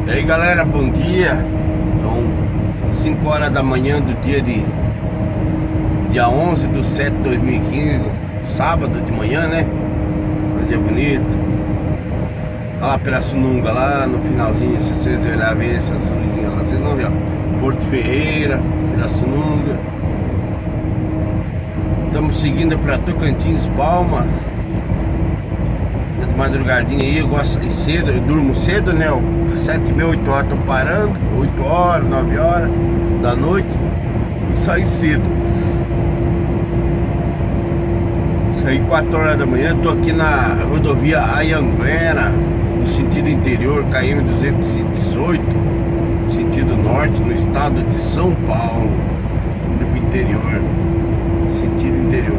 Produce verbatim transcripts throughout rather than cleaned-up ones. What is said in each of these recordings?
E aí galera, bom dia. São cinco horas da manhã do dia de dia onze de setembro de dois mil e quinze, sábado de manhã, né? Um dia bonito. Olha lá Pirassununga, lá no finalzinho, se vocês olharem, ver essas luzinhas lá, vocês vão ver, ó. Porto Ferreira, Pirassununga. Estamos seguindo para Tocantins, Palmas. De madrugadinha aí, eu gosto de cedo, eu durmo cedo, né? sete, meia, oito horas tô parando, oito horas, nove horas da noite e saio cedo. Saí quatro horas da manhã, tô aqui na rodovia Anhanguera, no sentido interior, K M duzentos e dezoito, sentido norte, no estado de São Paulo, indo pro interior, sentido interior.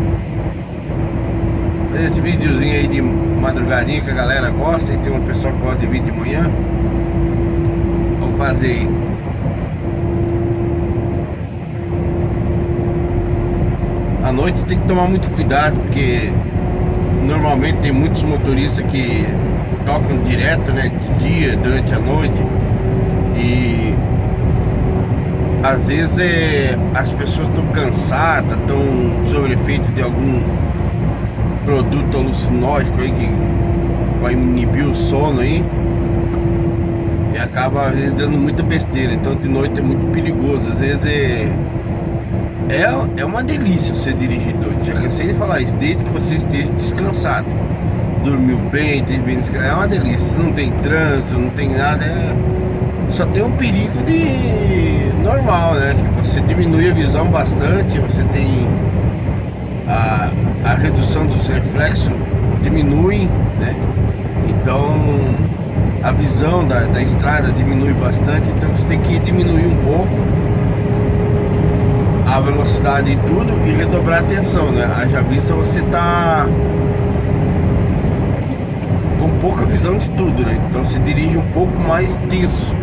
Esse videozinho aí de madrugadinha que a galera gosta, e tem uma pessoa que gosta de vídeo de manhã. Vamos fazer aí. À noite tem que tomar muito cuidado, porque normalmente tem muitos motoristas que tocam direto, né, de dia, durante a noite. E às vezes é, as pessoas estão cansadas, estão sob efeito de algum produto alucinógeno aí que vai inibir o sono aí, e acaba às vezes dando muita besteira. Então de noite é muito perigoso. Às vezes é é, é uma delícia você dirigir doido. Já cansei de falar isso, desde que você esteja descansado, dormiu bem, esteja bem descansado, é uma delícia. Não tem trânsito, não tem nada, é... só tem um perigo de normal, né? Que você diminui a visão bastante, você tem a, a redução dos reflexos diminui, né? Então a visão da, da estrada diminui bastante, então você tem que diminuir um pouco a velocidade e tudo e redobrar a atenção, né? Haja vista você tá com pouca visão de tudo, né? Então você dirige um pouco mais tenso.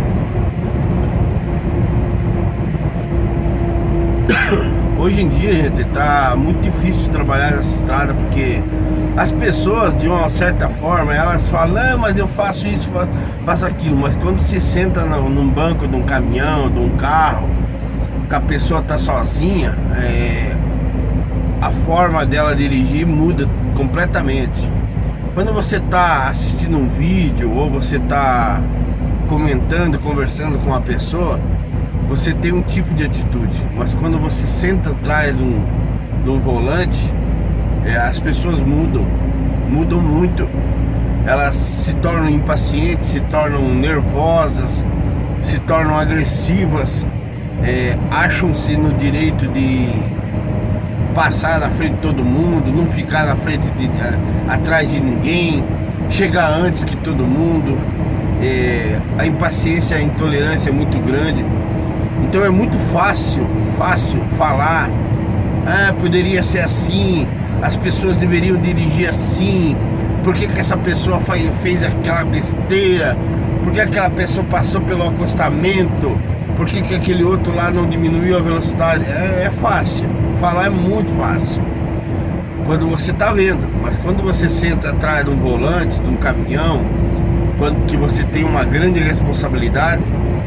Hoje em dia, gente, tá muito difícil trabalhar nessa estrada, porque as pessoas, de uma certa forma, elas falam, não, mas eu faço isso, faço aquilo. Mas quando se senta num banco de um caminhão, de um carro, que a pessoa tá sozinha, é, a forma dela dirigir muda completamente. Quando você tá assistindo um vídeo, ou você tá comentando, conversando com a pessoa, você tem um tipo de atitude, mas quando você senta atrás de um, de um volante, é, as pessoas mudam, mudam muito. Elas se tornam impacientes, se tornam nervosas, se tornam agressivas, é, acham-se no direito de passar na frente de todo mundo, não ficar na frente de, a, atrás de ninguém, chegar antes que todo mundo. É, a impaciência, a intolerância é muito grande. Então é muito fácil, fácil falar, ah, poderia ser assim, as pessoas deveriam dirigir assim, por que que essa pessoa fez aquela besteira, por que aquela pessoa passou pelo acostamento, por que que aquele outro lá não diminuiu a velocidade. É, é fácil, falar é muito fácil quando você tá vendo, mas quando você senta atrás de um volante, de um caminhão, quando que você tem uma grande responsabilidade,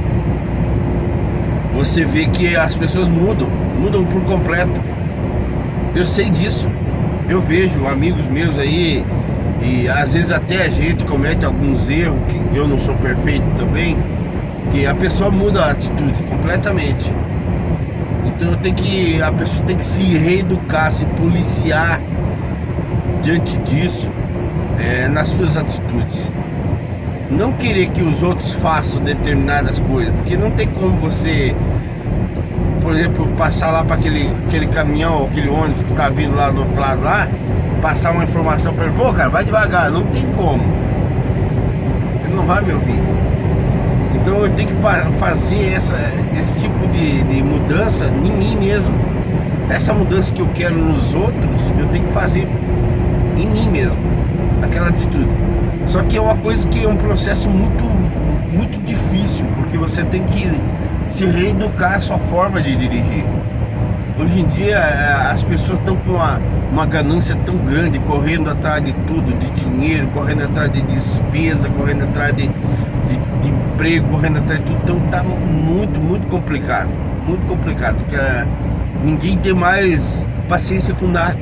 você vê que as pessoas mudam, mudam por completo. Eu sei disso, eu vejo amigos meus aí, e às vezes até a gente comete alguns erros, que eu não sou perfeito também, que a pessoa muda a atitude completamente. Então eu tenho que, a pessoa tem que se reeducar, se policiar diante disso, é, nas suas atitudes. Não querer que os outros façam determinadas coisas, porque não tem como você, por exemplo, passar lá para aquele, aquele caminhão ou aquele ônibus que está vindo lá do outro lado lá, passar uma informação para ele, pô cara, vai devagar, não tem como, ele não vai me ouvir. Então eu tenho que fazer essa, esse tipo de, de mudança em mim mesmo. Essa mudança que eu quero nos outros, eu tenho que fazer em mim mesmo, aquela atitude. Só que é uma coisa que é um processo muito, muito difícil, porque você tem que se reeducar a sua forma de dirigir. Hoje em dia as pessoas estão com uma, uma ganância tão grande, correndo atrás de tudo, de dinheiro, correndo atrás de despesa, correndo atrás de de, de emprego, correndo atrás de tudo. Então tá muito, muito complicado. Muito complicado, porque uh, ninguém tem mais paciência com nada.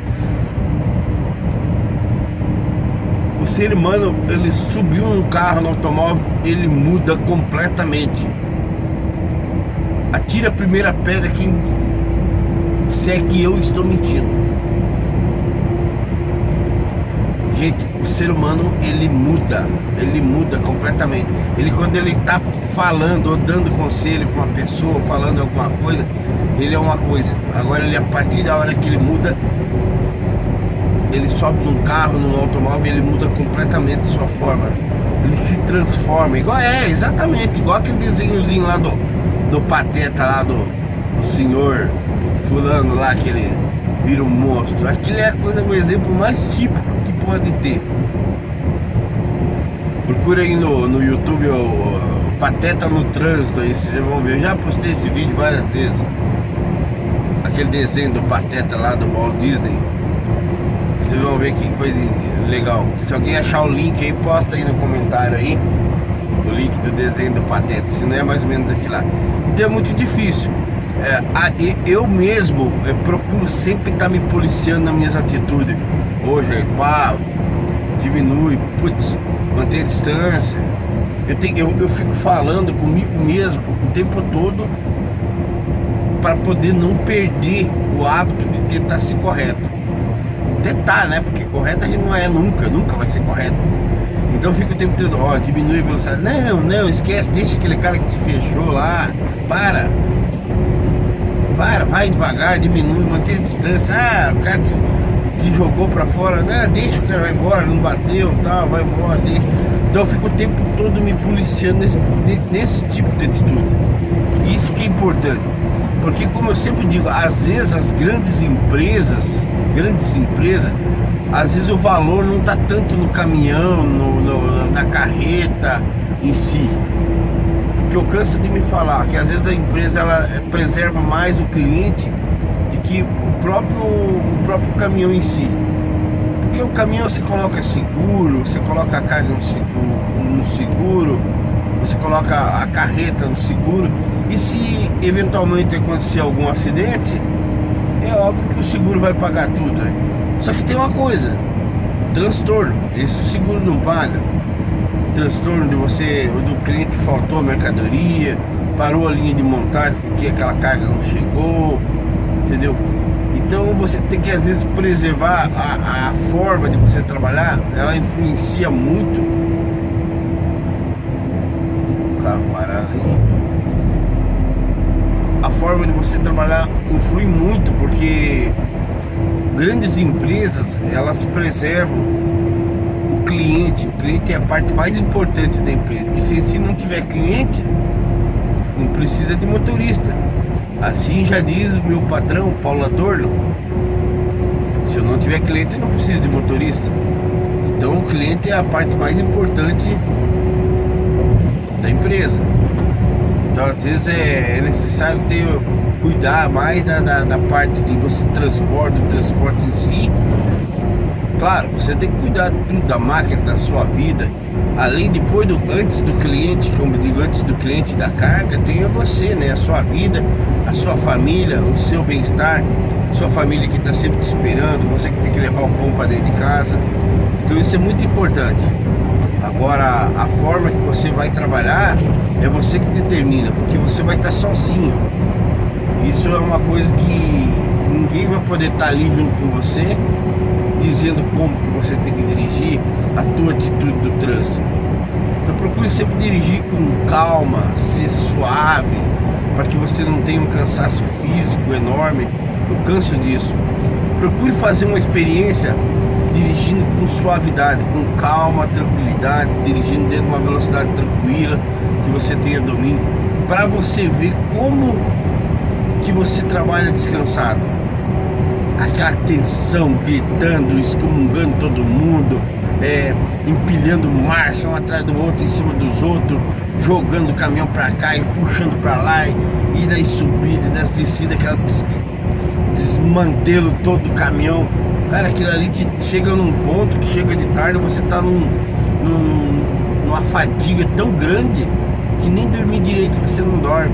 O ser humano, ele subiu num carro, no automóvel, ele muda completamente. Atira a primeira pedra quem disser que eu estou mentindo. Gente, o ser humano, ele muda, ele muda completamente. Ele, quando ele tá falando ou dando conselho para uma pessoa, falando alguma coisa, ele é uma coisa. Agora, ele, a partir da hora que ele muda, ele sobe num carro, num automóvel, ele muda completamente a sua forma. Ele se transforma, igual é, exatamente, igual aquele desenhozinho lá do, do Pateta, lá do, do senhor fulano lá, que ele vira um monstro. Aquilo é a coisa, o exemplo mais típico que pode ter. Procura aí no, no YouTube o, o Pateta no trânsito, aí vocês vão ver. Eu já postei esse vídeo várias vezes. Aquele desenho do Pateta lá do Walt Disney. Vocês vão ver que coisa legal. Se alguém achar o link aí, posta aí no comentário aí o link do desenho do Pateta, se não é mais ou menos aqui lá. Então é muito difícil. É, eu mesmo eu procuro sempre estar me policiando nas minhas atitudes. Hoje, pá, diminui, putz, manter a distância. Eu, tenho, eu, eu fico falando comigo mesmo o tempo todo para poder não perder o hábito de tentar ser correto. Tentar, né? Porque correto a gente não é nunca, nunca vai ser correto. Então fica o tempo todo, ó, diminui a velocidade. Não, não, esquece, deixa aquele cara que te fechou lá. Para. Para, vai devagar, diminui, mantém a distância. Ah, o cara te, te jogou pra fora. Não, deixa o cara, vai embora, não bateu, tal, vai embora. Deixa. Então eu fico o tempo todo me policiando nesse, nesse tipo de atitude. Isso que é importante. Porque, como eu sempre digo, às vezes as grandes empresas, grandes empresas, às vezes o valor não está tanto no caminhão, no, no, na carreta em si. Porque eu canso de me falar que às vezes a empresa ela preserva mais o cliente do que o próprio, o próprio caminhão em si. Porque o caminhão você coloca seguro, você coloca a carga no seguro, no seguro, você coloca a carreta no seguro. E se eventualmente acontecer algum acidente, é óbvio que o seguro vai pagar tudo, né? Só que tem uma coisa, transtorno, esse o seguro não paga. Transtorno de você, do cliente faltou a mercadoria, parou a linha de montagem porque aquela carga não chegou, entendeu? Então você tem que às vezes preservar a, a forma de você trabalhar, ela influencia muito. O carro parado aí. A forma de você trabalhar influi muito, porque grandes empresas, elas preservam o cliente. O cliente é a parte mais importante da empresa. Porque se, se não tiver cliente, não precisa de motorista. Assim já diz o meu patrão, Paulo Adorno. Se eu não tiver cliente, eu não preciso de motorista. Então o cliente é a parte mais importante da empresa. Então às vezes é, é necessário ter, cuidar mais da, da, da parte de você transporte, do transporte em si. Claro, você tem que cuidar tudo da máquina, da sua vida. Além, depois do, antes do cliente, como eu digo, antes do cliente da carga, tem você, né? A sua vida, a sua família, o seu bem-estar, sua família que está sempre te esperando, você que tem que levar o pão para dentro de casa. Então isso é muito importante. Agora, a forma que você vai trabalhar é você que determina, porque você vai estar sozinho. Isso é uma coisa que ninguém vai poder estar ali junto com você, dizendo como que você tem que dirigir, a tua atitude do trânsito. Então procure sempre dirigir com calma, ser suave, para que você não tenha um cansaço físico enorme. Eu canso disso. Procure fazer uma experiência dirigindo com suavidade, com calma, tranquilidade, dirigindo dentro de uma velocidade tranquila, que você tenha domínio, para você ver como que você trabalha descansado. Aquela tensão, gritando, excomungando todo mundo, é, empilhando marcha um atrás do outro, em cima dos outros, jogando o caminhão para cá e puxando para lá, e, e daí subida, e das descidas, aquela des, desmantelo todo do caminhão. Cara, aquilo ali te chega num ponto que chega de tarde, você tá num, num, numa fadiga tão grande que nem dormir direito você não dorme.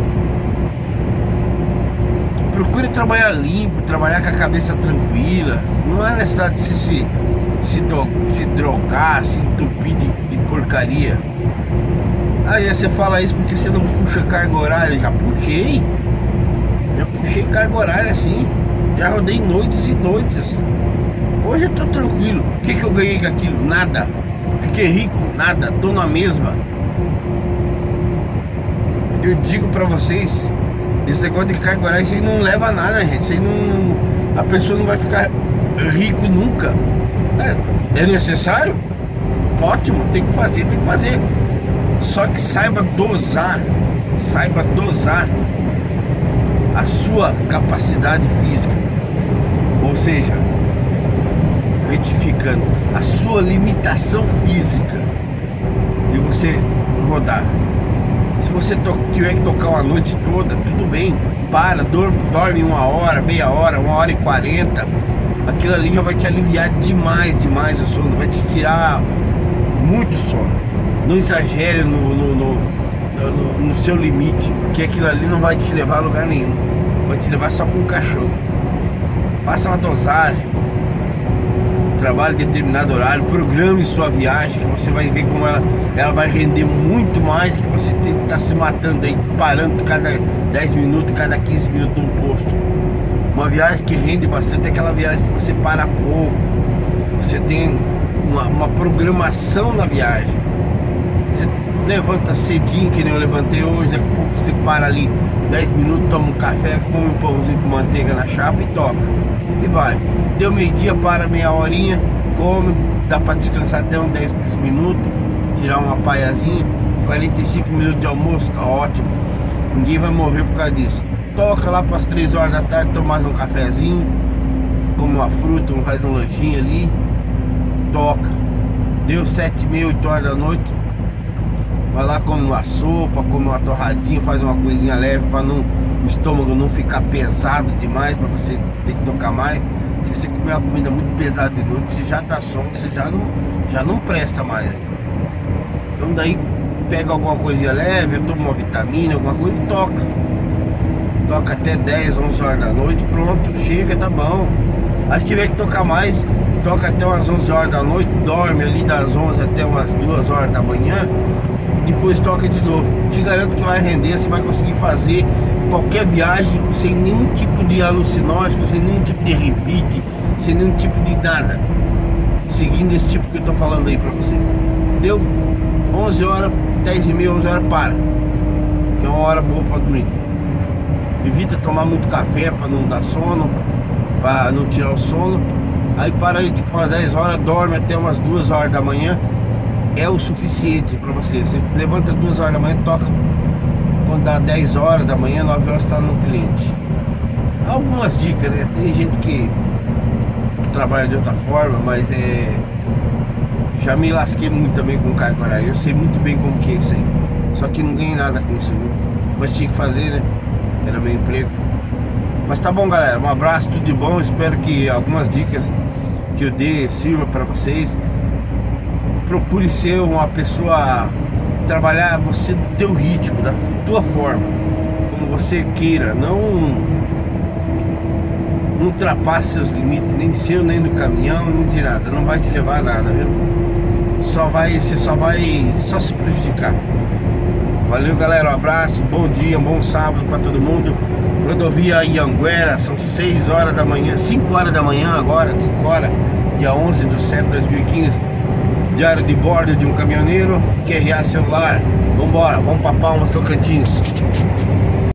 Procure trabalhar limpo, trabalhar com a cabeça tranquila. Não é necessário de se, se, se, do, se drogar, se entupir de, de porcaria. Aí você fala isso porque você não puxa carga horária. Já puxei. Já puxei carga horária assim. Já rodei noites e noites. Hoje eu tô tranquilo. O que, que eu ganhei com aquilo? Nada. Fiquei rico? Nada. Tô na mesma. Eu digo pra vocês, esse negócio de carga horária, isso aí não leva a nada, gente. Isso aí não... A pessoa não vai ficar rico nunca. É, é necessário? Ótimo, tem que fazer, tem que fazer. Só que saiba dosar. Saiba dosar a sua capacidade física. Ou seja, retificando, a sua limitação física de você rodar. Se você tiver que tocar uma noite toda, tudo bem, para, dorme, dorme uma hora, meia hora, uma hora e quarenta. Aquilo ali já vai te aliviar demais, demais o sono, vai te tirar muito sono. Não exagere no, no, no, no, no seu limite, porque aquilo ali não vai te levar a lugar nenhum. Vai te levar só com um caixão. Faça uma dosagem, trabalhe em determinado horário, programe sua viagem, que você vai ver como ela, ela vai render muito mais do que você estar se matando aí, parando cada dez minutos, cada quinze minutos num posto. Uma viagem que rende bastante é aquela viagem que você para pouco, você tem uma, uma programação na viagem. Você levanta cedinho, que nem eu levantei hoje, daqui a pouco você para ali dez minutos, toma um café, come um pãozinho com manteiga na chapa e toca. E vai. Deu meio-dia, para meia horinha, come, dá pra descansar até uns dez, quinze minutos, tirar uma paiazinha, quarenta e cinco minutos de almoço, tá ótimo. Ninguém vai morrer por causa disso. Toca lá para as três horas da tarde, toma mais um cafezinho, come uma fruta, faz um lanchinho ali, toca. Deu sete e meia, oito horas da noite, vai lá, come uma sopa, come uma torradinha, faz uma coisinha leve para não, o estômago não ficar pesado demais, para você ter que tocar mais. Porque você comer uma comida muito pesada de noite, você já dá sono, você já não, já não presta mais. Então daí pega alguma coisinha leve, eu tomo uma vitamina, alguma coisa e toca. Toca até dez, onze horas da noite, pronto, chega, tá bom. Aí se tiver que tocar mais, toca até umas onze horas da noite, dorme ali das onze até umas duas horas da manhã, depois toca de novo. Te garanto que vai render, você vai conseguir fazer qualquer viagem sem nenhum tipo de alucinógeno, sem nenhum tipo de repeat, sem nenhum tipo de nada, seguindo esse tipo que eu tô falando aí pra vocês. Deu onze horas, dez e meia, onze horas, para, que é uma hora boa pra dormir. Evita tomar muito café para não dar sono, para não tirar o sono. Aí para aí tipo às dez horas, dorme até umas duas horas da manhã. É o suficiente para você. Você levanta duas horas da manhã, toca. Quando dá dez horas da manhã, nove horas está no cliente. Algumas dicas, né? Tem gente que trabalha de outra forma, mas é... já me lasquei muito também com carga horária. Eu sei muito bem como que é isso aí. Só que não ganhei nada com isso, viu? Mas tinha que fazer, né? Era meu emprego. Mas tá bom, galera, um abraço, tudo de bom. Espero que algumas dicas que eu dei sirva para vocês. Procure ser uma pessoa, trabalhar você do teu ritmo, da tua forma, como você queira. Não, não ultrapasse seus limites, nem seu, nem do caminhão, nem de nada. Não vai te levar a nada, viu? Só vai, você só vai só se prejudicar. Valeu, galera, um abraço, bom dia, um bom sábado para todo mundo. Rodovia Ianguera, são seis horas da manhã, cinco horas da manhã agora, cinco horas, dia onze de setembro de dois mil e quinze. Diário de bordo de um caminhoneiro, Q R A celular. Vambora, vamos pra Palmas, Tocantins.